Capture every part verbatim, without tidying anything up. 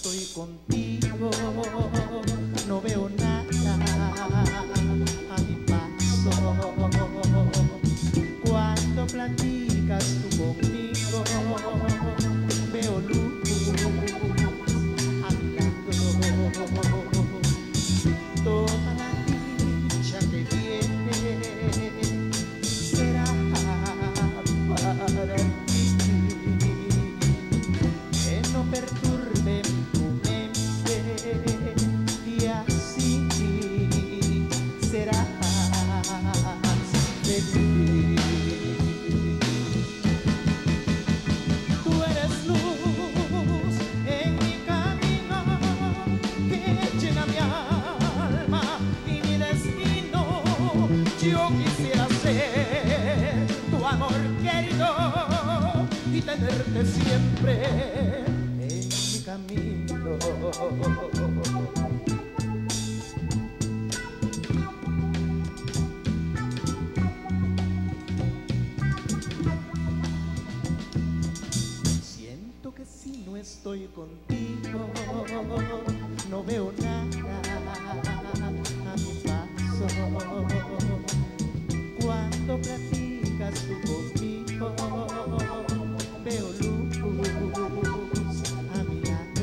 estoy contigo, no veo nada a mi paso. Cuando platicas tú conmigo, veo luz a mi lado. Toda la dicha que viene será para ti, que no perturbe tu mente, y así serás feliz. Tú eres luz en mi camino que llena mi alma y mi destino. Yo quisiera ser tu amor querido y tenerte siempre en mi camino. Siento que si no estoy contigo, no veo nada a mi paso. Cuando platicas tú conmigo, veo luz a mi lado.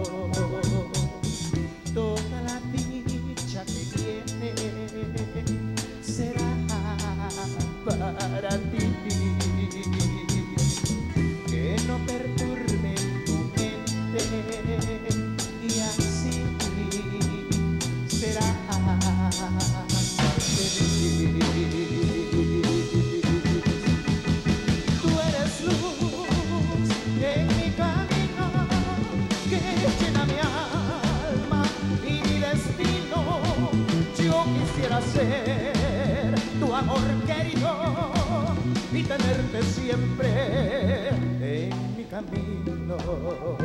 Toda la dicha que viene será para ti, que no perturbe tu mente, y así serás feliz. Tú eres luz en mi camino que llena mi alma y mi destino. Yo quisiera ser tu amor querido y tenerte siempre en mi camino.